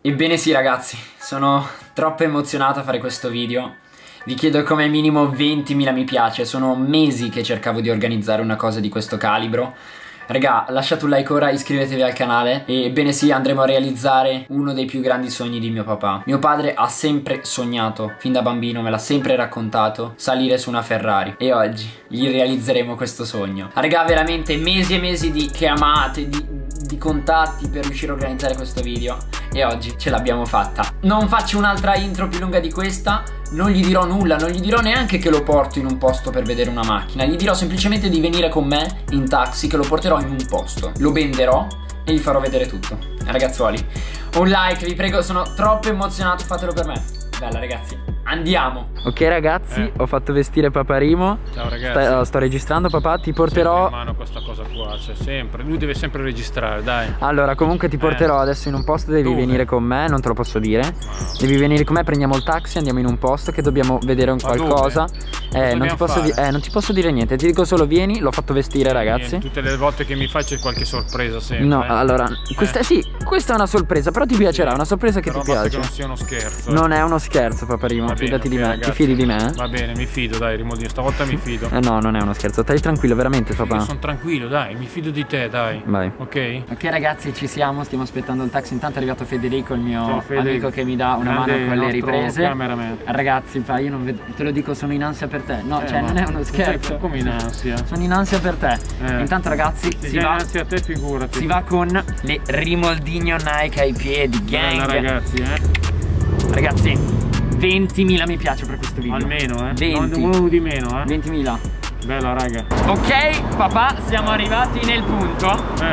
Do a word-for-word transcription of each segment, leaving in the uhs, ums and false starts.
Ebbene sì ragazzi, sono troppo emozionato a fare questo video. Vi chiedo come minimo ventimila mi piace, sono mesi che cercavo di organizzare una cosa di questo calibro. Raga, lasciate un like ora, iscrivetevi al canale. E ebbene sì, andremo a realizzare uno dei più grandi sogni di mio papà. Mio padre ha sempre sognato, fin da bambino me l'ha sempre raccontato, salire su una Ferrari. E oggi gli realizzeremo questo sogno. Raga, veramente mesi e mesi di chiamate, di, di contatti per riuscire a organizzare questo video. E oggi ce l'abbiamo fatta. Non faccio un'altra intro più lunga di questa. Non gli dirò nulla, non gli dirò neanche che lo porto in un posto per vedere una macchina. Gli dirò semplicemente di venire con me in taxi, che lo porterò in un posto. Lo benderò e gli farò vedere tutto. Ragazzuoli, un like, vi prego, sono troppo emozionato, fatelo per me. Bella ragazzi, andiamo. Ok ragazzi, eh. ho fatto vestire Paparimo. Ciao ragazzi. Sto, sto registrando papà, ti porterò sempre in mano questa cosa qua, cioè sempre, lui deve sempre registrare, dai. Allora comunque ti porterò eh. adesso in un posto, devi Dove? venire con me, non te lo posso dire. No. Devi venire con me, prendiamo il taxi, andiamo in un posto che dobbiamo vedere un Ma qualcosa. Eh non, ti posso eh non ti posso dire niente, ti dico solo vieni, l'ho fatto vestire ragazzi. Niente, tutte le volte che mi fai c'è qualche sorpresa sempre. No, eh. allora, questa, eh. sì, questa è una sorpresa, però ti piacerà, una sorpresa che però ti piace. Che non sia uno scherzo. Non è uno scherzo Paparimo, bene, fidati okay, di me, ragazzi. ti fidi di me? Va bene, mi fido, dai, Rimodino, stavolta mi fido. Eh no, non è uno scherzo, stai tranquillo, veramente papà. Io sono tranquillo, dai, mi fido di te, dai. Vai. Ok? Ok ragazzi, ci siamo, stiamo aspettando il taxi. Intanto è arrivato Federico, il mio Ciao, Fede, amico che mi dà una mano con le riprese. Cameraman. Ragazzi, fa, io non vedo, te lo dico, sono in ansia per te. No, eh, cioè non è uno scherzo. Come in ansia? Sono in ansia per te. Eh. Intanto ragazzi, se si va, in ansia a te, figurati. Si va con le Rimoldino Nike ai piedi, gang. Bella, ragazzi, eh. Ragazzi, ventimila mi piace per questo video. Almeno, eh. venti. Non uno di meno, eh. ventimila. Bella, raga. Ok, papà, siamo arrivati nel punto.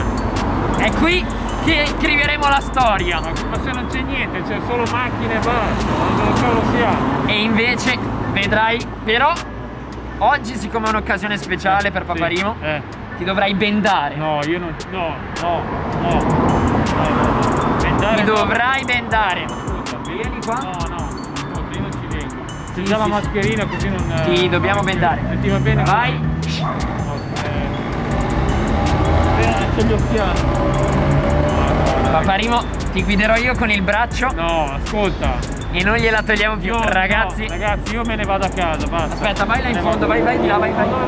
Eh. È qui che scriveremo la storia. Ma, ma se non c'è niente, c'è solo macchine e basta. Dove cavolo siamo? E invece, vedrai, però, oggi siccome è un'occasione speciale per Paparimo, sì. eh. ti dovrai bendare. No, io non... No, no, no. no, no. Bendare ti no. dovrai bendare. Ascolta, vieni qua. No, no, ascolta, io non ci vengo. Sì, Usa la sì, mascherina così non... Ti uh, dobbiamo bendare. Se ti va bene... Vai. C'è gli occhiali. Paparimo, ti guiderò io con il braccio. No, ascolta. E non gliela togliamo più, no, ragazzi. No, ragazzi, io me ne vado a casa, basta. Aspetta, vai là in fondo, vai, vai di là, vai, vai.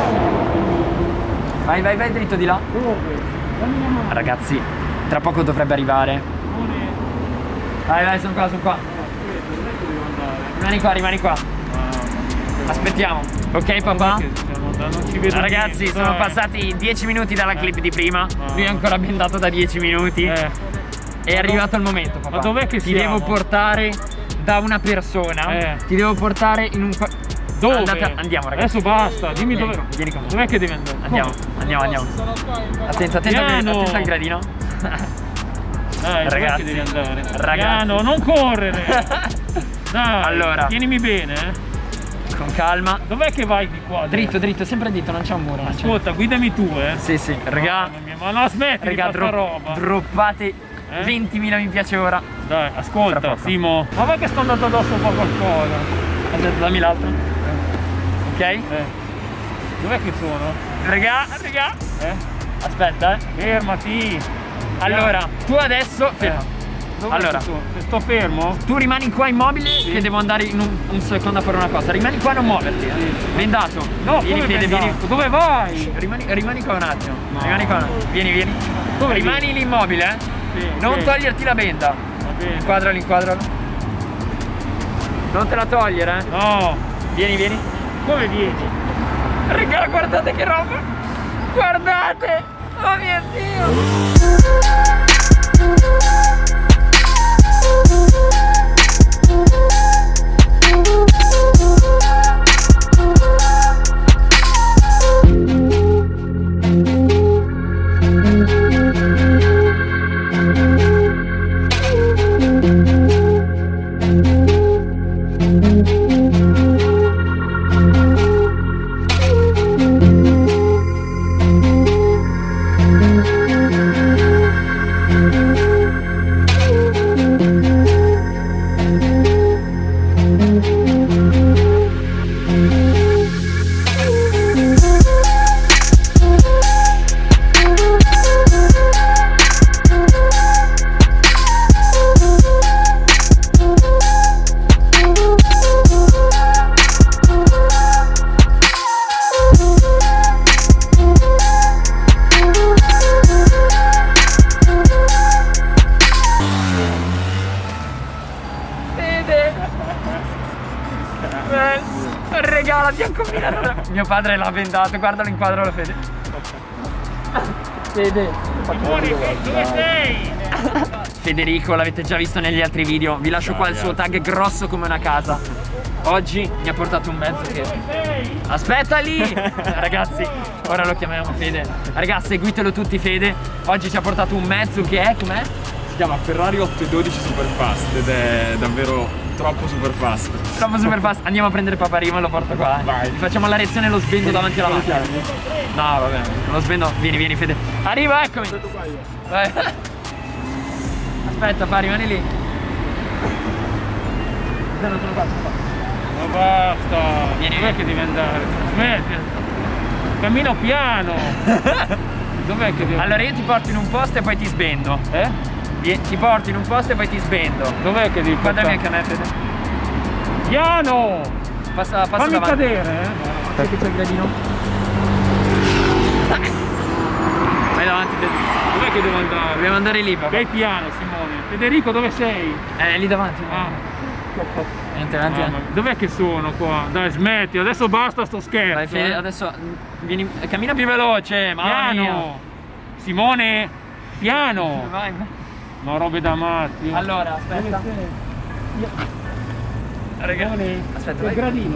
Vai, vai, vai dritto di là. Ragazzi, tra poco dovrebbe arrivare. Vai, vai, sono qua, sono qua. Rimani qua, rimani qua. Aspettiamo. Ok papà? Ragazzi, niente, sono dai. passati dieci minuti dalla clip di prima. No. Lui è ancora bendato da dieci minuti. Eh. È ma arrivato il momento, papà. Ma dov'è che Ti siamo? devo portare da una persona. Eh. Ti devo portare in un... Dove? Andate, andiamo ragazzi. Adesso basta, dimmi vieni, dove. Vieni con me. Dov'è che devi andare? Andiamo, Come? andiamo, andiamo. Attento, attento, Piano. attento al gradino. Dai, ragazzi, che devi andare? Ragazzi. Piano, non correre. Dai, allora, tienimi bene, eh. Con calma. Dov'è che vai di qua? Dritto, dritto, sempre dritto, non c'è un muro. Ascolta, guidami tu, eh. Sì, sì, raga. Ma no, smetti raga, di fare roba. Droppate eh? ventimila mi piace ora. Dai, ascolta, Simo. Ma vai che sto andando addosso un po' qualcosa. Aspetta, dammi l'altro. Ok? Eh. Dov'è che sono? Raga, raga. Eh? Aspetta, eh. Fermati. Allora, tu adesso ferma. Eh. Dove allora, se sto fermo? Tu rimani qua immobile, sì. Che devo andare in un, un secondo a fare una cosa. Rimani qua, non muoverti, eh. Sì. Bendato. No, vieni, come Fede, bendato? vieni. Dove vai? Rimani, rimani qua un attimo. No. Rimani qua un attimo. Vieni, vieni. Dove rimani vieni? lì immobile, eh. Sì, non okay. toglierti la benda. Va bene. Inquadralo, inquadralo. Non te la togliere, eh. No. Vieni, vieni. Come vieni? Raga, guardate che roba. Guardate. Oh mio Dio. Mio padre l'ha vendato, guardalo, inquadralo Fede. Fede. Simone, dove sei? Federico, l'avete già visto negli altri video. Vi lascio qua il suo tag grosso come una casa. Oggi mi ha portato un mezzo che... Aspetta lì! Ragazzi, ora lo chiamiamo Fede. Ragazzi, seguitelo tutti Fede. Oggi ci ha portato un mezzo che è, com'è? Si chiama Ferrari ottocentododici Superfast ed è davvero troppo superfast. Troppo superfast. Andiamo a prendere Paparimo e lo porto qua. Eh. Vai. Gli facciamo la reazione e lo svendo davanti alla macchina. No, vabbè, lo svendo. Vieni, vieni Fede. Arriva, eccomi. Vai. Aspetta, fa, rimani lì. Non sono qua, sono qua. Ma basta. Vieni, dov'è che devi andare? Smetti. Cammino piano. Dov'è che devi andare? Allora io ti porto in un posto e poi ti svendo. Eh? Vie- Ti porto in un posto e poi ti svendo. Dov'è che devi Guardami portare? anche a me Fede. Piano! Passa, passa Fammi davanti. cadere, eh? Sai che c'è il gradino? Vai davanti Fede. Dov'è che devo andare? Dobbiamo andare lì papà. Vai piano, Simone. Federico, dove sei? Eh, lì davanti. Ah. Niente, avanti. Mamma, dov'è che sono qua? Dai, smetti, adesso basta sto scherzo. Vai Fede, eh. adesso vieni, cammina più veloce, mamma mia. Piano! Simone, piano! Vai. Ma robe da matti. Allora, aspetta. Raga, Simone, aspetta, il vai. gradino?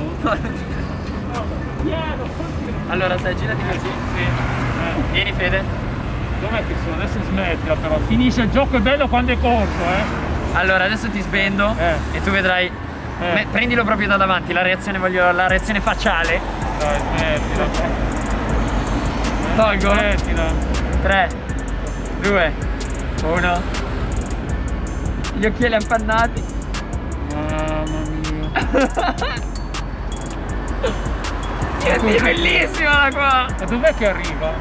Piano! Allora, stai girati così. Eh. Vieni Fede. Dov'è che sono? Adesso smettila però. Finisce il gioco, è bello quando è corso, eh. Allora, adesso ti svendo Eh. e tu vedrai. Eh. Me- prendilo proprio da davanti, la reazione voglio. La reazione facciale. Dai, smettila. Tolgo. Smettila. tre, due, uno. Gli occhiali appannati. Mamma mia. Che è bellissima da qua. Ma dov'è che arriva?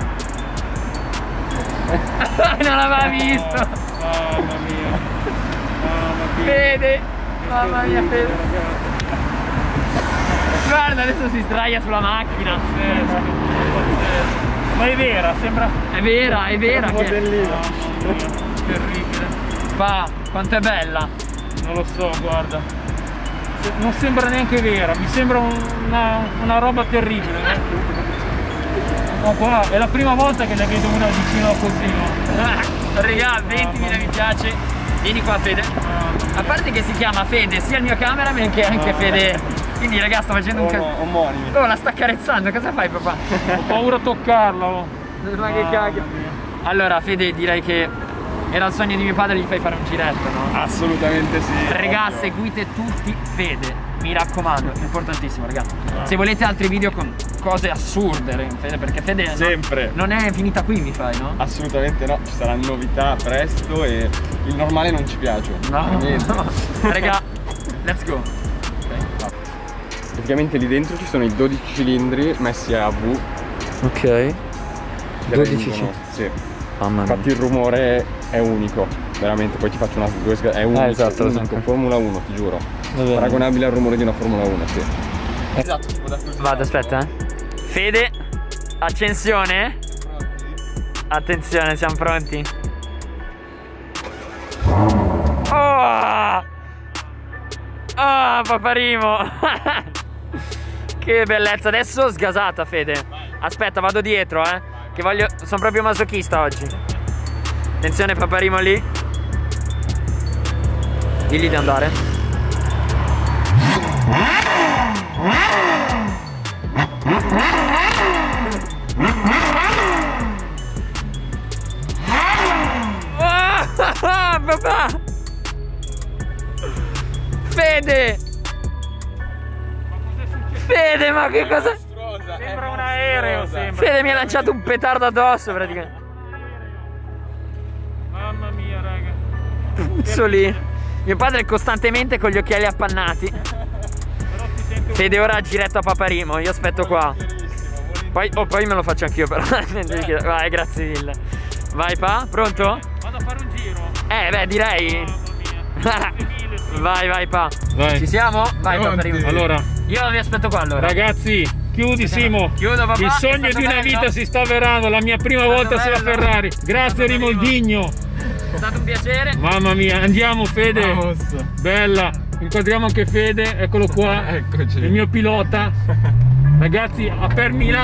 Non l'aveva visto. Mamma mia. Mamma mia. Fede. Mamma mia Fede. Ragazzi. Guarda, adesso si sdraia sulla macchina. Pazzesco, pazzesco. Ma è vera, sembra... È vera, è vera che... Mamma mia, terribile. Pa, quanto è bella. Non lo so, guarda. Se- Non sembra neanche vera, mi sembra un- una, una roba terribile. Eh? No, qua è la prima volta che ne vedo una vicino così, no? Regà, ventimila mi piace. Vieni qua Fede. A parte che si chiama Fede sia il mio cameraman che anche Fede. Quindi raga, sto facendo un ca... Omonimi. Oh, la sta carezzando, cosa fai papà? Ho paura a toccarla. Oh. Ma che Mamma cacchio. mia. Allora Fede, direi che era il sogno di mio padre, gli fai fare un giretto, no? Assolutamente sì. Regà, ovvio. seguite tutti Fede, mi raccomando, importantissimo raga. Se volete altri video con cose assurde, Fede, perché Fede no- Sempre. non è finita qui, mi fai, no? Assolutamente no, ci saranno novità presto e il normale non ci piace. No, Per niente. no. Raga, let's go. Praticamente lì dentro ci sono i dodici cilindri messi a V. Ok. che dodici rendono- Sì. Mamma Infatti il rumore è unico, veramente, poi ti faccio una due sga- è unico, esatto, lo unico, so. Formula uno, ti giuro. Paragonabile al rumore di una Formula uno, sì. Esatto. Vado, aspetta. eh. Fede, accensione. Attenzione, siamo pronti. Oh! Ah, Paparimo. Che bellezza. Adesso sgasata, Fede. Aspetta, vado dietro, eh. Che voglio... Sono proprio masochista oggi. Attenzione, Paparimo lì. Digli di andare. Ah, papà! Fede! Fede, ma che cosa? Sembra un aereo, sembra. Fede mi ha lanciato un petardo addosso praticamente. Mamma mia, raga. Puzzo lì. Mio padre è costantemente con gli occhiali appannati. Però ti sento... Fede, ora giretto a Paparimo, io aspetto qua. Poi, oh, poi me lo faccio anch'io però. Vai, grazie mille. Vai pa, pronto? Vado a fare un giro. Eh beh, direi. Mamma mia. Vai, vai pa. Vai. Ci siamo? Vai Paparimo. Allora, Io vi aspetto qua allora. ragazzi, chiudi Simo. Chiudo, papà. Il È sogno stato di una bello. vita si sta avverando, la mia prima stato volta sulla bello. Ferrari. Grazie Rimoldigno. È stato un piacere. Mamma mia, andiamo Fede. Vamos. Bella. Incontriamo anche Fede, eccolo qua. Eccoci. Il mio pilota. Ragazzi, a Permila,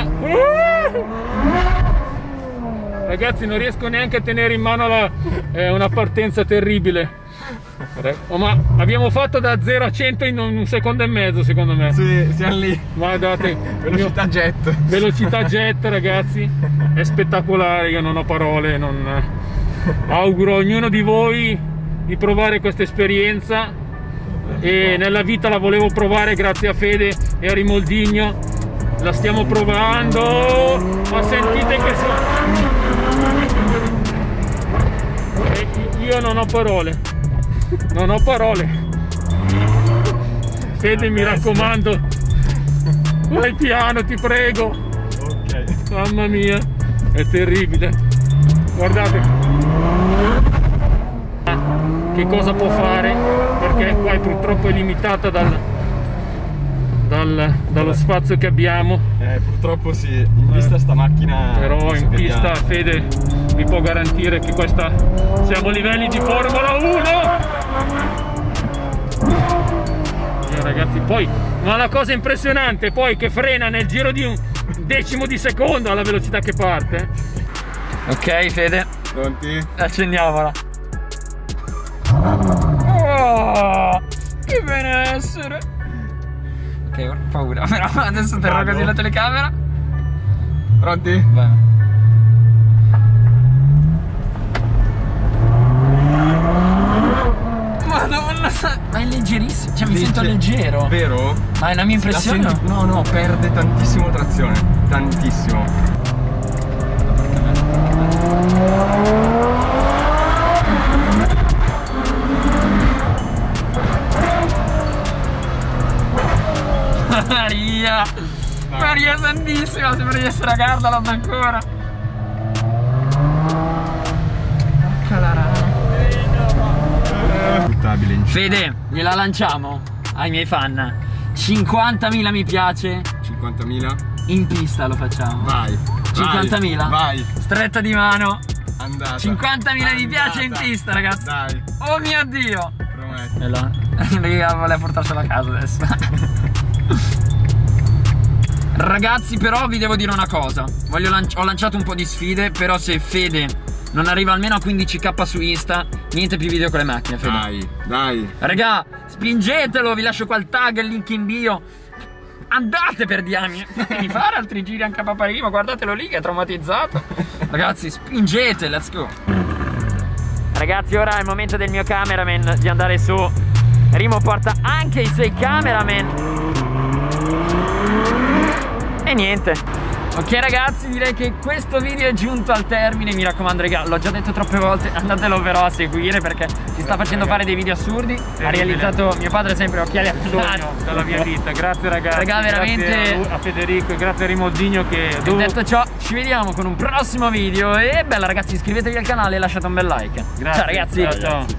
ragazzi, non riesco neanche a tenere in mano la, eh, una partenza terribile. Oh, ma abbiamo fatto da zero a cento in un secondo e mezzo, secondo me. Sì, siamo lì. Guardate, velocità mio... jet. Velocità jet, ragazzi. È spettacolare, io non ho parole. Non... Auguro a ognuno di voi di provare questa esperienza. E nella vita la volevo provare grazie a Fede e a Rimoldigno. La stiamo provando. Ma sentite che so... Io non ho parole, non ho parole. Fede, mi raccomando, vai piano, ti prego. Ok. Mamma mia, è terribile. Guardate che cosa può fare, perché qua purtroppo è limitata dal, dal, dallo spazio che abbiamo. Eh, purtroppo sì, in pista sta macchina. Però in pista Fede vi può garantire che questa siamo a livelli di Formula uno. Eh, ragazzi, poi, ma la cosa impressionante poi che frena nel giro di un decimo di secondo alla velocità che parte. Ok Fede, Pronti? accendiamola. Oh, che benessere. Ok, ora ho paura, però adesso terrò così la telecamera. Pronti? Vai. Madonna, ma è leggerissimo, cioè mi Legge- sento leggero. Vero? Ma è la mia impressione? La senti- No, no, perde tantissimo trazione. Tantissimo. Maria! Maria santissima, sembra di essere a Gardaland ancora. Buttabile. Fede, gliela lanciamo ai miei fan. cinquantamila mi piace. cinquantamila? In pista lo facciamo. Vai. cinquantamila? Vai. Stretta di mano. Andata. cinquantamila mi piace in Andata. pista, ragazzi. Dai. Oh mio Dio. Prometto. E là. Raga, vuole portarsela a casa adesso. Ragazzi, però vi devo dire una cosa. Voglio lanci- ho lanciato un po' di sfide, però se Fede non arriva almeno a quindici K su Insta, niente più video con le macchine, Fede. Dai, dai. Raga, spingetelo, vi lascio qua il tag, il link in bio. Andate per diamine, fatemi fare altri giri anche a Paparino, guardatelo lì che è traumatizzato. Ragazzi, spingete, let's go. Ragazzi, ora è il momento del mio cameraman di andare su. Rimo porta anche i suoi cameraman. E niente. Ok ragazzi, direi che questo video è giunto al termine. Mi raccomando raga, l'ho già detto troppe volte, andatelo però a seguire perché si sta facendo fare dei video assurdi. Ha realizzato mio padre sempre occhiali a Sogno dalla mia vita. Grazie ragazzi. Raga, veramente. Grazie a Federico e grazie a Rimoldigno che E dopo... detto ciò, ci vediamo con un prossimo video. E bella ragazzi, iscrivetevi al canale e lasciate un bel like. Grazie. Ciao ragazzi. Ciao, ciao.